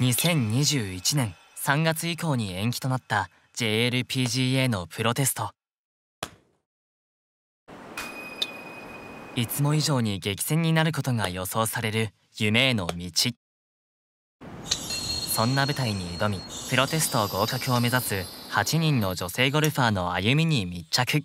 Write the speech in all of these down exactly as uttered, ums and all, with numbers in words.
にせんにじゅういちねんさんがつ以降に延期となった ジェイエルピージーエー のプロテスト。いつも以上に激戦になることが予想される夢への道。そんな舞台に挑みプロテスト合格を目指すはちにんの女性ゴルファーの歩みに密着。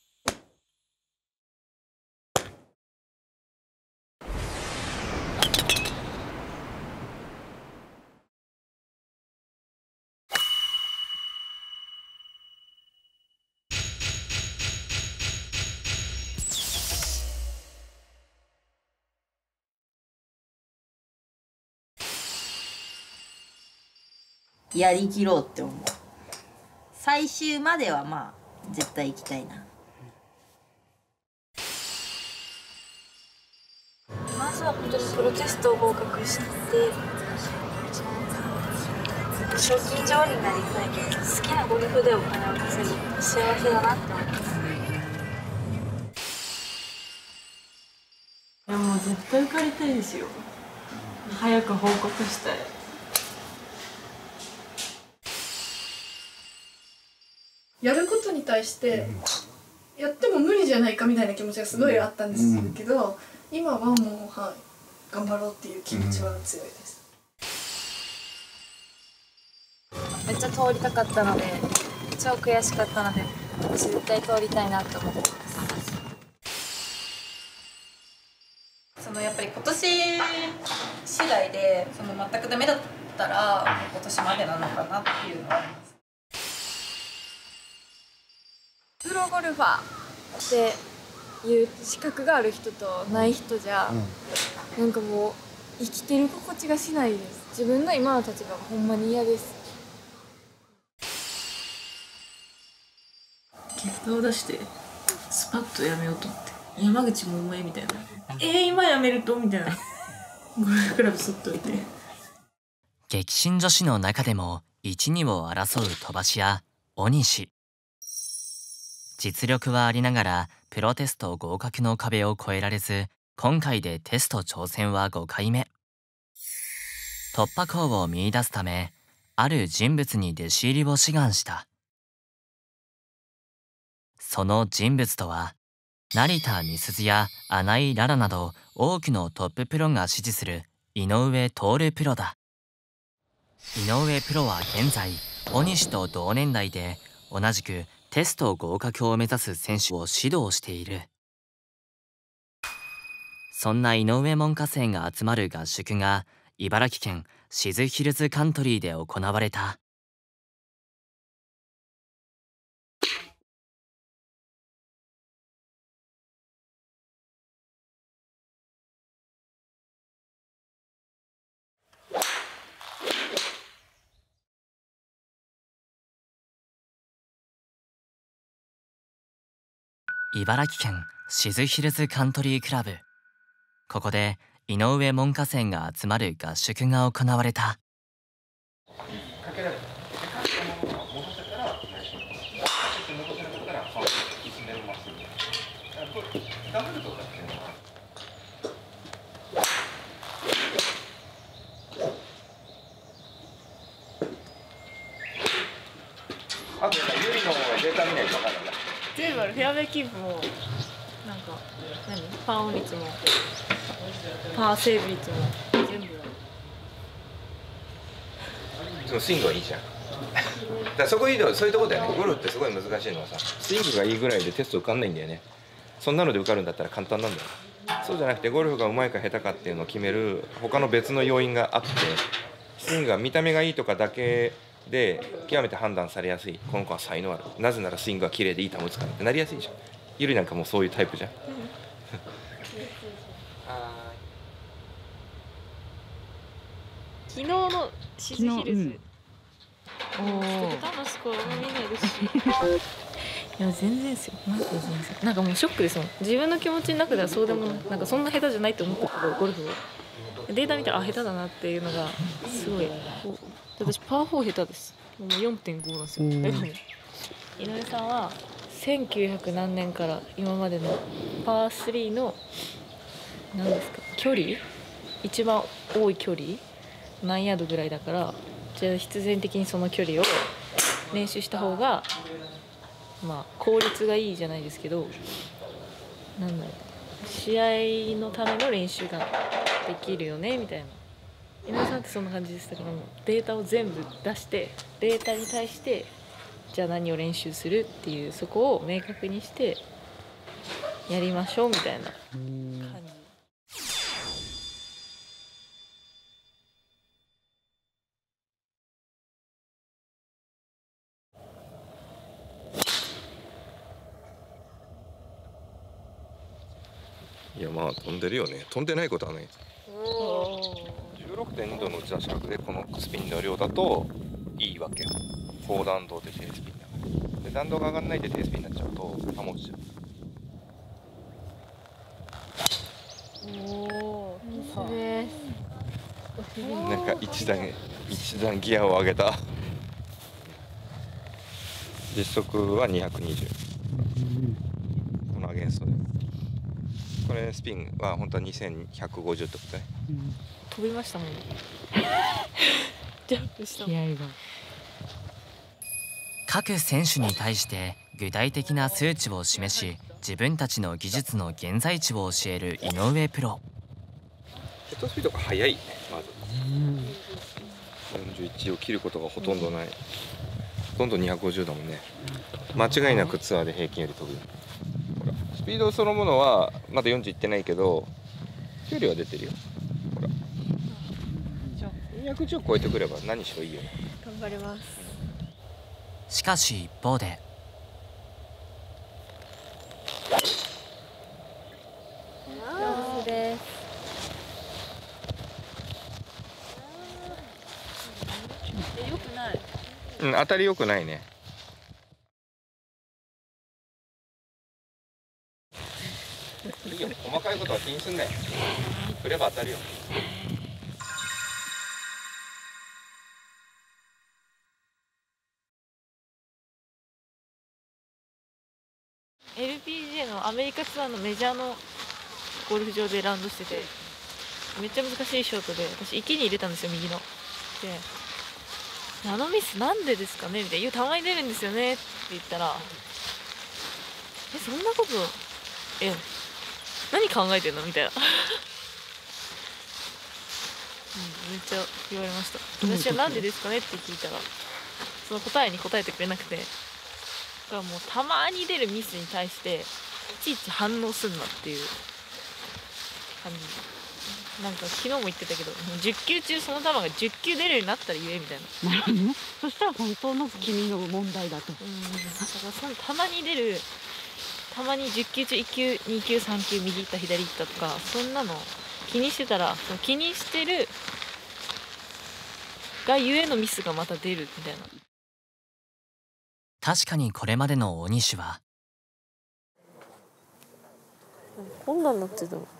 やりきろうって思う。最終まではまあ絶対行きたいな。 まずは本当にプロテストを合格して賞金女王になりたいけど、好きなゴルフでお金を稼ぐ幸せだなって思います。 いやもう絶対受かりたいですよ。早く報告したい。 やることに対してやっても無理じゃないかみたいな気持ちがすごいあったんですけど、今はもう、はい、頑張ろうっていう気持ちは強いです。 めっちゃ通りたかったので、超悔しかったので、私絶対通りたいなと思ってます。 そのやっぱり今年次第でその全くダメだったら今年までなのかなっていうのはあります。 プロゴルファーっていう資格がある人とない人じゃ、うん、なんかもう生きてる心地がしないです。自分の今の立場がほんまに嫌です。 結果を出してスパッとやめようと思って、山口もお前みたいなえー、今やめるとみたいなゴルフクラブそっといて。 激震女子の中でもいち、にを争う飛ばし屋大西。実力はありながらプロテスト合格の壁を越えられず、今回でテスト挑戦はごかいめ。突破口を見出すためある人物に弟子入りを志願した。その人物とは成田美鈴や穴井ららなど多くのトッププロが支持する井上徹プロだ。井上プロは現在大西と同年代で同じくテスト合格を目指す選手を指導している。そんな井上門下生が集まる合宿が茨城県シズヒルズカントリーで行われた。茨城県シズヒルズカントリークラブ。ここで井上門下生が集まる合宿が行われた。 あとユリのデータ見ないと分かんないんだ。 全部ある。フェアウェイキープもなんか何パーオン率もパーセーブ率も全部ある。 そのスイングはいいじゃん。だからそこいいの、そういうとこだよね。ゴルフってすごい難しいのはさ、スイングがいいぐらいでテスト受かんないんだよね。そんなので受かるんだったら簡単なんだよ。そうじゃなくてゴルフがうまいか下手かっていうのを決める他の別の要因があって、スイングが見た目がいいとかだけで極めて判断されやすい。この子は才能ある、なぜならスイングが綺麗でいい球打つからってなりやすいじゃん。ゆりなんかもうそういうタイプじゃん。 昨日のシズヒルズ、うん、おー楽しくみんなるしいや全然ですよ、マジで全然。なんかもうショックですもん。自分の気持ちの中ではそうでもない、なんかそんな下手じゃないと思ったけど、ゴルフをデータ見たらあ下手だなっていうのがすごい。私パーフォー下手です。もう よんてんご なんですよ。だから井上さんはせんきゅうひゃく何年から今までのパースリーの何ですか距離、一番多い距離何ヤードぐらいだから、じゃあ必然的にその距離を練習した方がまあ効率がいいじゃないですけど、なんだろう、試合のための練習ができるよねみたいな。井上さんってそんな感じでしたから、もうデータを全部出して、データに対してじゃあ何を練習するっていう、そこを明確にしてやりましょうみたいな感じ。 いや、まあ飛んでるよね。飛んでないことはね。じゅうろくてんにどの打ち出し角でこのスピンの量だといいわけよ。高弾道で低スピンだから。で弾道が上がらないで低スピンになっちゃうと保ちちゃう。おお、いいですね。なんか一段一段ギアを上げた。実測はにひゃくにじゅう。このアゲンストで。これスピンは本当はにせんひゃくごじゅうってことね。 うん、飛びましたもん。ジャンプしたもん。気合が。 各選手に対して具体的な数値を示し、自分たちの技術の現在地を教える井上プロ。 ヘッドスピードが速いね、まず。うん、よんじゅういちを切ることがほとんどない。ほとんどにひゃくごじゅうだもんね。間違いなくツアーで平均より飛ぶ。ほら、スピードそのものはまだよんじゅういってないけど、距離は出てるよ。ほら。にひゃくじゅう超えてくれば何しろいいよね。 頑張ります。 しかし一方で。 上手です。良くない。 うん、当たり良くないね。いいよ、細かいことは気にすんなよ。振れば当たるよ。 エルピージェー のアメリカツアーのメジャーのゴルフ場でラウンドしてて、めっちゃ難しいショートで、私池に入れたんですよ、右の。で、あのミスなんでですかねみたいな。いや、たまに出るんですよねって言ったら、え、そんなこと、え、何考えてんのみたいな。うん、めっちゃ言われました。私はなんでですかねって聞いたら、その答えに答えてくれなくて、だからもうたまに出るミスに対していちいち反応すんなっていう感じ。なんか昨日も言ってたけど、じゅっきゅう中その球がじゅっきゅう出るようになったら言えみたいな。 なるほどね。そしたら本当の君の問題だと。 うん、だからそのたまに出る、たまにじゅっきゅう中いっきゅう、にきゅう、さんきゅう右行った左行ったとか、そんなの気にしてたら、その気にしてるがゆえのミスがまた出るみたいな。 確かにこれまでの大西はこんなんなってたの。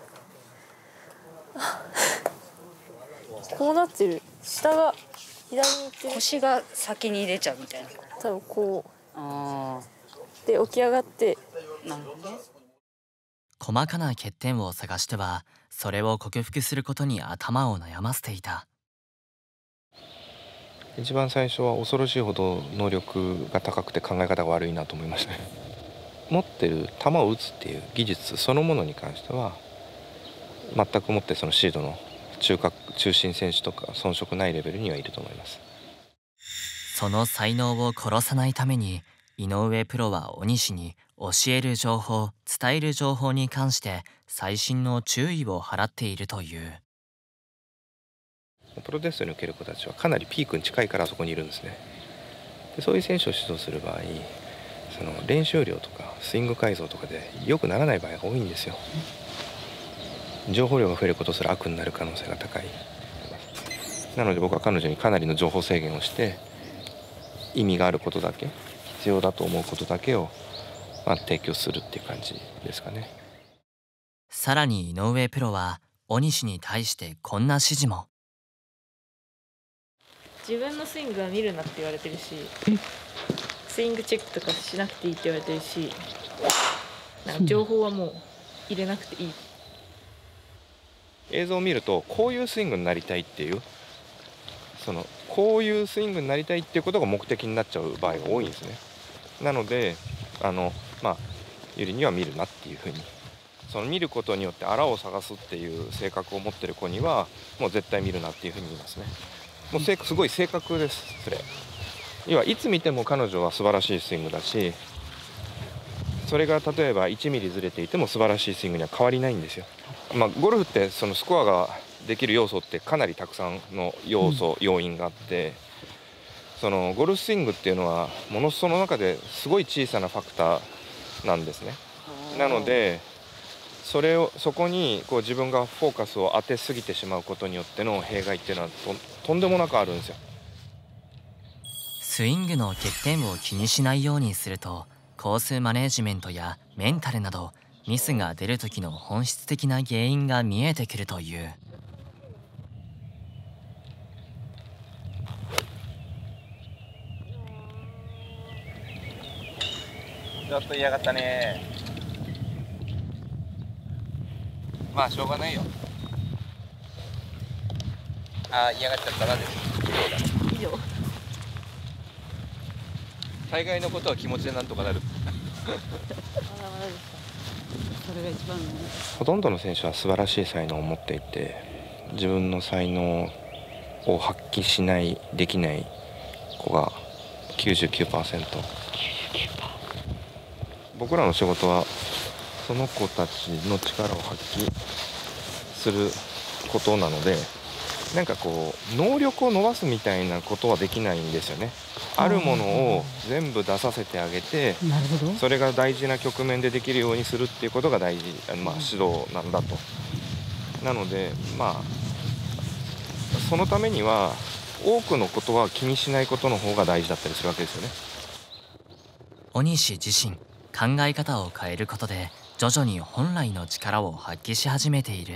こうなってる。下が左に行ってる。 腰が先に出ちゃうみたいな。 多分こう。 ああ。 で起き上がって。 なるほどね。 細かな欠点を探しては、それを克服することに頭を悩ませていた。 一番最初は恐ろしいほど能力が高くて考え方が悪いなと思いましたね。持ってる球を打つっていう技術そのものに関しては全くもってそのシードの中核中心選手とか遜色ないレベルにはいると思います。 その才能を殺さないために井上プロは大西に教える情報、伝える情報に関して細心の注意を払っているという。 プロテストに受ける子たちはかなりピークに近いからそこにいるんですね。でそういう選手を指導する場合、その練習量とかスイング改造とかで良くならない場合が多いんですよ。情報量が増えることすら悪になる可能性が高い。なので僕は彼女にかなりの情報制限をして、意味があることだけ、必要だと思うことだけを、まあ、提供するっていう感じですかね。 さらに井上プロは大西に対してこんな指示も。 自分のスイングは見るなって言われてるし、スイングチェックとかしなくていいって言われてるし、なんか情報はもう入れなくていい。 映像を見るとこういうスイングになりたいっていうそのこういうスイングになりたいっていうことが目的になっちゃう場合が多いんですね。なのであのまあゆりには見るなっていうふうに、その見ることによってあらを探すっていう性格を持ってる子にはもう絶対見るなっていうふうに言いますね。もうすごい正確です。それ要はいつ見ても彼女は素晴らしいスイングだし、それが例えばいちミリずれていても素晴らしいスイングには変わりないんですよ。まあ、ゴルフってそのスコアができる要素ってかなりたくさんの要素、うん、要因があって、そのゴルフスイングっていうのはものその中ですごい小さなファクターなんですね。なのでそれをそこにこう自分がフォーカスを当てすぎてしまうことによっての弊害っていうのは と, とんでもなくあるんですよ。 スイングの欠点を気にしないようにすると、コースマネージメントやメンタルなどミスが出る時の本質的な原因が見えてくるという。 ちょっと嫌がったね。まあしょうがないよ。ああ嫌がっちゃったなです。以上。大概のことは気持ちでなんとかなる。 それが一番の。 ほとんどの選手は素晴らしい才能を持っていて、自分の才能を発揮しないできない子が きゅうじゅうきゅうパーセント。僕らの仕事はその子たちの力を発揮することなので、なんかこう能力を伸ばすみたいなことはできないんですよね。あるものを全部出させてあげて、それが大事な局面でできるようにするっていうことが大事、まあ、指導なんだと。なのでまあそのためには多くのことは気にしないことの方が大事だったりするわけですよね。 尾西自身考え方を変えることで徐々に本来の力を発揮し始めている。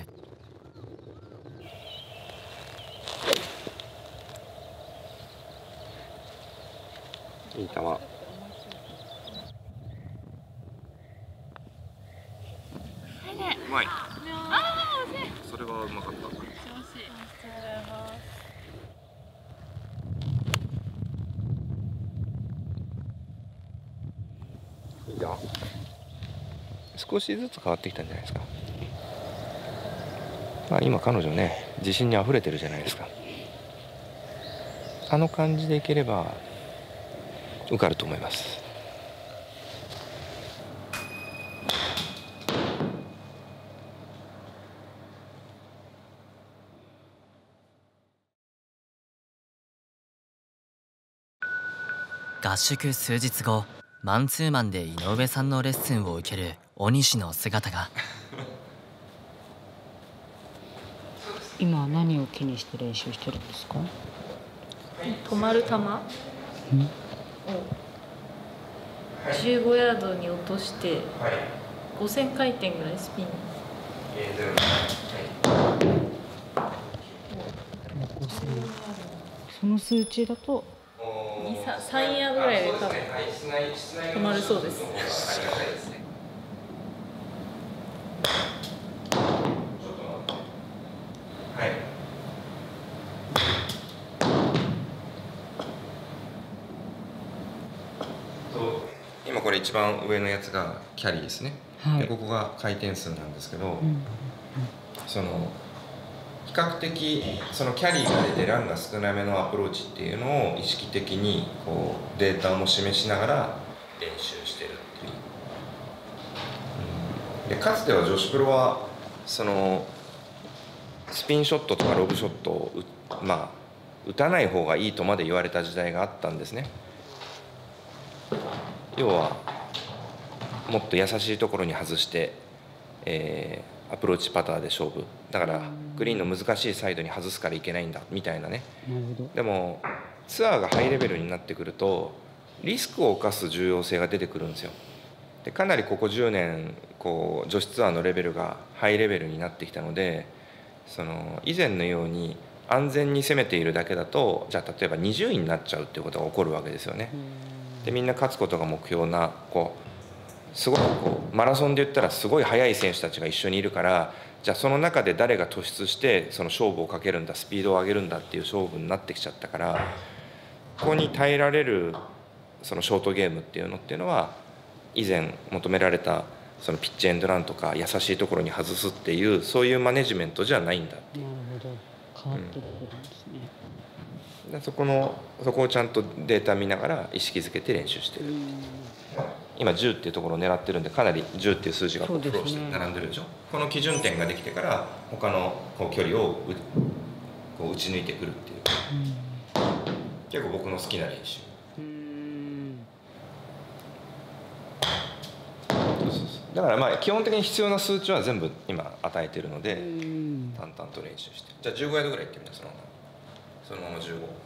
いい球。うまい。それはうまかった。いいじゃん。少しずつ変わってきたんじゃないですか。まあ今彼女ね自信にあふれてるじゃないですか。あの感じでいければ受かると思います。 合宿数日後、マンツーマンで井上さんのレッスンを受ける尾西の姿が。 今は何を気にして練習してるんですか？ 止まる球をじゅうごヤードに落としてごせん回転ぐらいスピン。 その数値だとさんヤードぐらいで多分止まるそうです。 今これ一番上のやつがキャリーですね、 はい、 でここが回転数なんですけど、 うん、 その比較的そのキャリーが出てランが少なめのアプローチっていうのを意識的にこうデータも示しながら練習してるっていう、うん、でかつては女子プロはそのスピンショットとかロブショットをまあ打たない方がいいとまで言われた時代があったんですね。要はもっと優しいところに外して、えー、アプローチパターで勝負だからグリーンの難しいサイドに外すからいけないんだみたいなね。でもツアーがハイレベルになってくるとリスクを冒す重要性が出てくるんですよ。でかなりここじゅうねんこう女子ツアーのレベルがハイレベルになってきたので、その以前のように安全に攻めているだけだとじゃあ例えばにじゅういになっちゃうっていうことが起こるわけですよね。でみんな勝つことが目標なこうすごいこうマラソンで言ったらすごい速い選手たちが一緒にいるからじゃあその中で誰が突出してその勝負をかけるんだ、スピードを上げるんだっていう勝負になってきちゃったから、ここに耐えられるそのショートゲームっていうのっていうのは以前求められたそのピッチエンドランとか優しいところに外すっていうそういうマネジメントじゃないんだっていう。 なるほど、変わってくるんですね。 でそこのそこをちゃんとデータ見ながら意識づけて練習してる。今じゅうっていうところを狙ってるんで、かなりじゅうっていう数字がこうフローして並んでるでしょ。この基準点ができてから他のこう距離をうこう打ち抜いてくるっていう、結構僕の好きな練習。だからまあ基本的に必要な数値は全部今与えてるので淡々と練習して。じゃあじゅうごヤードぐらいいってみた。そのままそのままじゅうご。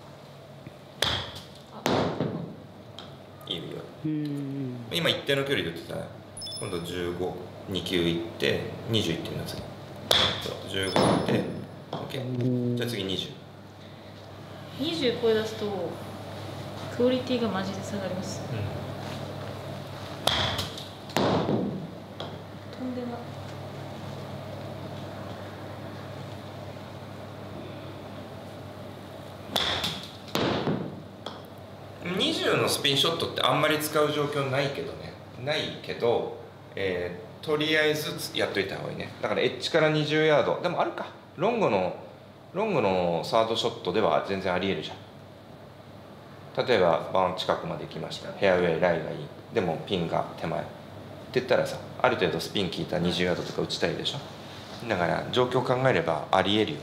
いいよいいよ。今一定の距離で打ってたら今度じゅうご、に球いってにじゅういってみな次。そうじゅうごいって OK。 じゃあ次にじゅう。 にじゅう超え出すとクオリティがマジで下がります、うん、飛んでなにじゅうのスピンショットってあんまり使う状況ないけどね、ないけど、えー、とりあえずやっといた方がいいね。だからエッジからにじゅうヤードでもあるか。ロングのロングのサードショットでは全然ありえるじゃん。例えばバーン近くまで行きました、フェアウェイライがいい、でもピンが手前って言ったらさ、ある程度スピン効いたにじゅうヤードとか打ちたいでしょ。だから状況を考えればありえるよね。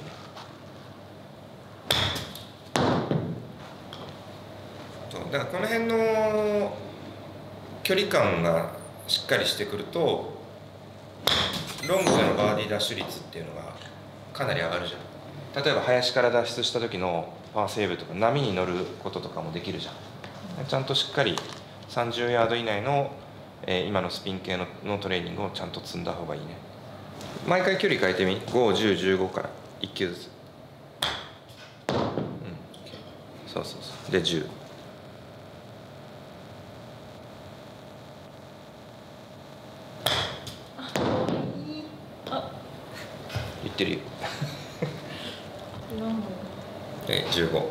だからこの辺の距離感がしっかりしてくるとロングでのバーディーダッシュ率っていうのがかなり上がるじゃん。例えば林から脱出した時のパーセーブとか波に乗ることとかもできるじゃん。ちゃんとしっかりさんじゅうヤード以内の、えー、今のスピン系 の, のトレーニングをちゃんと積んだ方がいいね。毎回距離変えてみ。ご、じゅう、じゅうごからいっ球ずつ。うん、そうそうそう。でじゅう。言ってるよ。でじゅうご。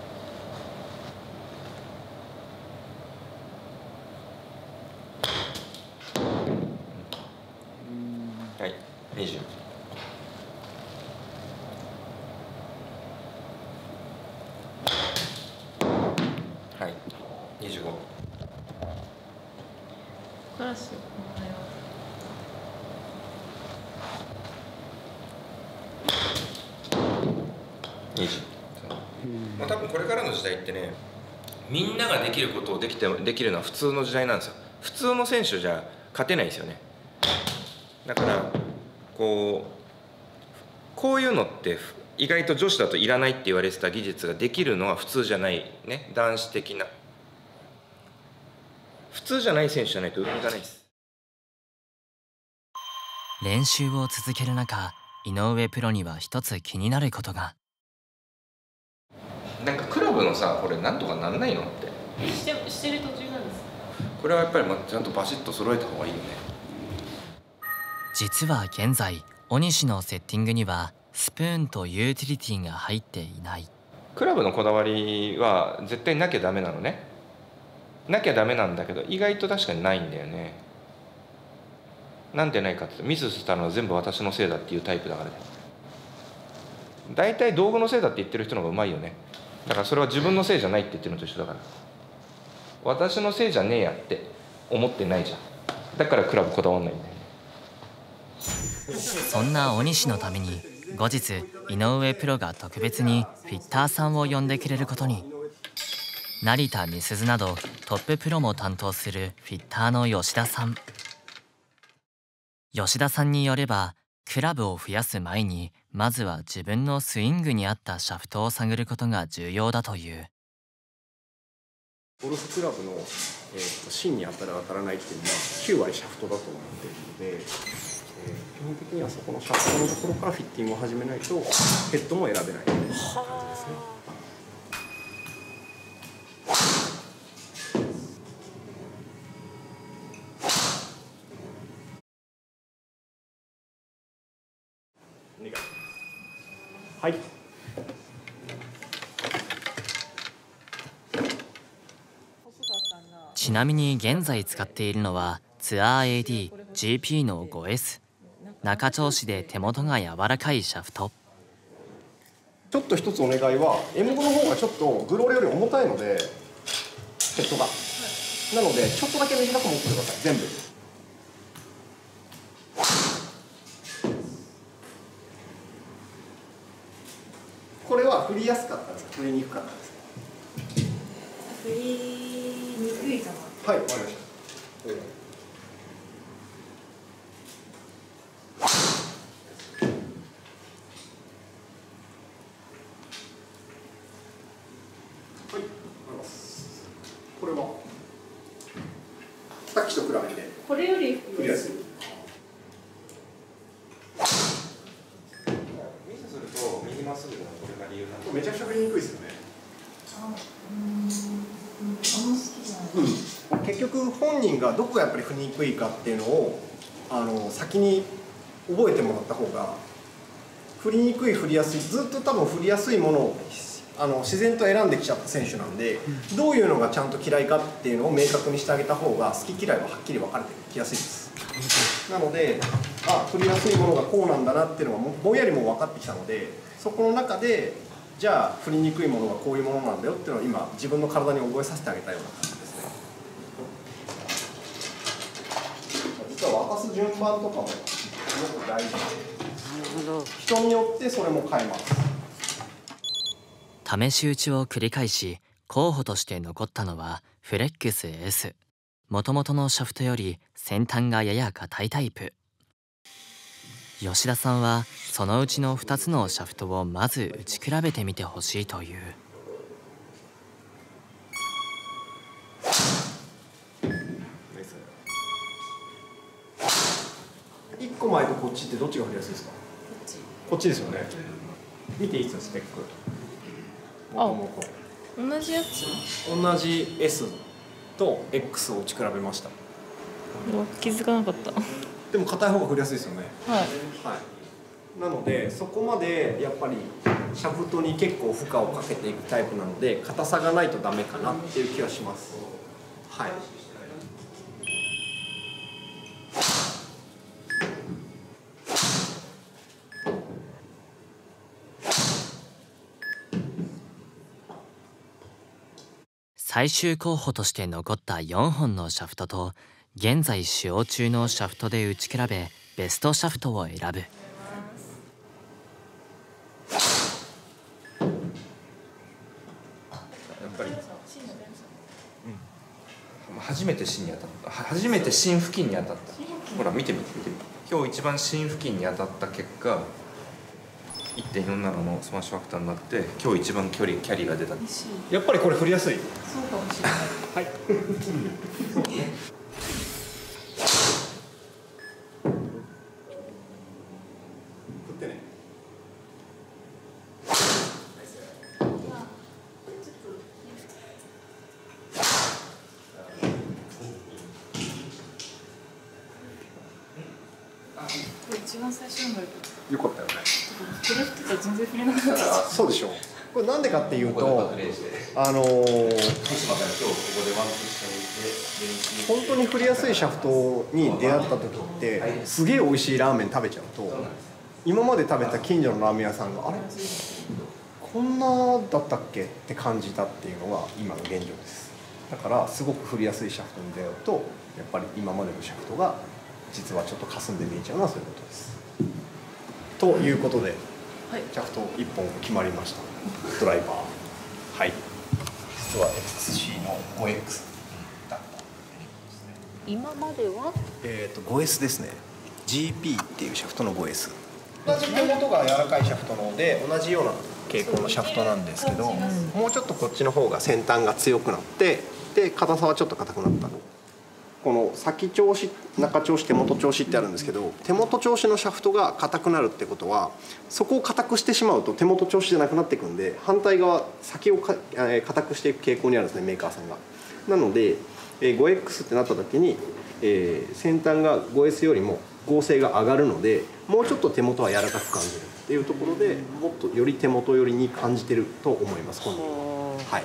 はいにじゅう。はいにじゅうご。 カラスおはよう。にじゅう。まあ多分これからの時代ってね、みんなができることをできてできるのは普通の時代なんですよ。普通の選手じゃ勝てないですよね。だからこうこういうのって意外と女子だといらないって言われてた技術ができるのは普通じゃないね。男子的な普通じゃない選手じゃないと上に行かないです。 練習を続ける中、井上プロには一つ気になることが。 なんかクラブのさ、これなんとかなんないのってしてしてる途中なんです。 これはやっぱりちゃんとバシッと揃えた方がいいよね。 実は現在尾西のセッティングにはスプーンとユーティリティが入っていない。 クラブのこだわりは絶対なきゃダメなのね。なきゃダメなんだけど意外と確かにないんだよね。なんでないかってミスしたのは全部私のせいだっていうタイプだからね。大体道具のせいだって言ってる人の方がうまいよね。だからそれは自分のせいじゃないって言ってるのと一緒だから、私のせいじゃねえやって思ってないじゃん。だからクラブこだわんないんだよね。 そんな尾西のために後日井上プロが特別にフィッターさんを呼んでくれることに。成田美鈴などトッププロも担当するフィッターの吉田さん。吉田さんによればクラブを増やす前にまずは自分のスイングに合ったシャフトを探ることが重要だという。 ゴルフクラブの、えー、と芯に当たる当たらないっていうのはきゅうわりシャフトだと思っているので、えー、基本的にはそこのシャフトのところからフィッティングを始めないとヘッドも選べないという感じですね。 はい。 ちなみに現在使っているのはツアー エーディージーピー の ごエス。中調子で手元が柔らかいシャフト。 ちょっと一つお願いは エムご の方がちょっとグローレより重たいのでヘッドが、はい、なのでちょっとだけ短く持ってください全部。これは振りやすかったですか振りにくかったですか。 振りにくいかな。 はい、わかりました。これはさっきと比べてこれより振りやすい。 ミスすると右まっすぐのこれが理由なんで。 めちゃくちゃ振りにくいですよね。 あ、うん、あんま好きじゃない。 うん、結局本人がどこがやっぱり振りにくいかっていうのをあの先に覚えてもらった方が振りにくい振りやすいずっと多分振りやすいものをあの自然と選んできちゃった選手なんで、うん、どういうのがちゃんと嫌いかっていうのを明確にしてあげた方が好き嫌いははっきり分かれてきやすいです。なのであ振りやすいものがこうなんだなっていうのがもぼんやりも分かってきたのでそこの中でじゃあ振りにくいものがこういうものなんだよっていうのを今自分の体に覚えさせてあげたような感じですね。実は渡す順番とかもすごく大事で人によってそれも変えます。 試し打ちを繰り返し候補として残ったのはフレックス エス。もともとのシャフトより先端がやや硬いタイプ。吉田さんはそのうちのふたつのシャフトをまず打ち比べてみてほしいという。 いっこまえとこっちってどっちが振りやすいですか。こっち。こっちですよね。見ていいですかスペック。 あ、同じやつ。 同じ エス と エックス を打ち比べました。 気づかなかった。 でも硬い方が振りやすいですよね。 はい。 はい。なのでそこまでやっぱりシャフトに結構負荷をかけていくタイプなので硬さがないとダメかなっていう気はします。はい。 最終候補として残ったよんほんのシャフトと現在使用中のシャフトで打ち比べベストシャフトを選ぶ。 やっぱり、うん、初めて芯に当たった初めて芯付近に当たったほら見てみて見てみて今日一番芯付近に当たった結果 いってんよんなな のスマッシュファクターになって今日一番距離キャリーが出た。 やっぱりこれ振りやすい。 そうかもしれない。 はい。振ってね。 これ一番最初のがよかったよね。 これ振ってたら全然振れなかった。 そうでしょう。これなんでかっていうと、あのー、本当に振りやすいシャフトに出会った時ってすげえ美味しいラーメン食べちゃうと今まで食べた近所のラーメン屋さんがあれこんなだったっけって感じたっていうのが今の現状です。だからすごく振りやすいシャフトに出会うとやっぱり今までのシャフトが実はちょっと霞んで見えちゃうのはそういうことです。ということで、はい、シャフトいっぽん決まりました。ドライバー、はい、実は エックスシー の ごエックス だった。 今まではえっと ごエス ですね。 ジーピー っていうシャフトの ごエス。 同じ手元が柔らかいシャフトなので同じような傾向のシャフトなんですけど、もうちょっとこっちの方が先端が強くなってで硬さはちょっと硬くなった。この先調子、中調子、手元調子ってあるんですけど、手元調子のシャフトが硬くなるってことはそこを硬くしてしまうと手元調子じゃなくなっていくんで反対側先をか硬くしていく傾向にあるんですねメーカーさんが。なので ごエックス ってなった時に、えー、先端が ごエス よりも合成が上がるので、もうちょっと手元は柔らかく感じるっていうところで、もっとより手元寄りに感じてると思います本人は。はい。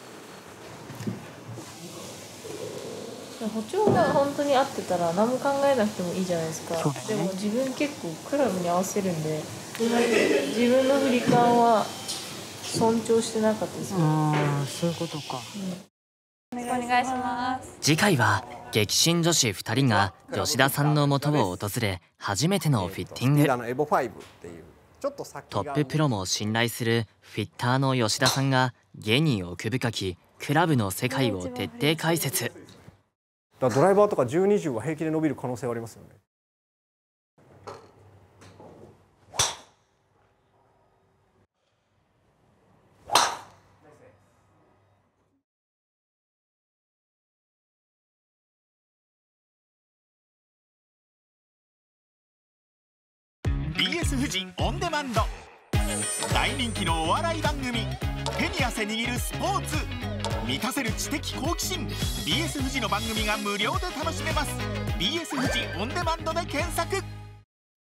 歩調が本当に合ってたら何も考えなくてもいいじゃないですか。でも自分結構クラブに合わせるんで、自分の振り感は尊重してなかったですよ。 ああ、そういうことか。 お願いします。 次回は激震女子ふたりが吉田さんの元を訪れ初めてのフィッティング。トッププロも信頼するフィッターの吉田さんが芸に奥深きクラブの世界を徹底解説。 だドライバーとかじゅう、にじゅうは平気で伸びる可能性はありますよね。 ビーエス 富士オンデマンド、大人気のお笑い番組、手に汗握るスポーツ、満たせる知的好奇心、 ビーエス 富士の番組が無料で楽しめます。 ビーエス 富士オンデマンドで検索。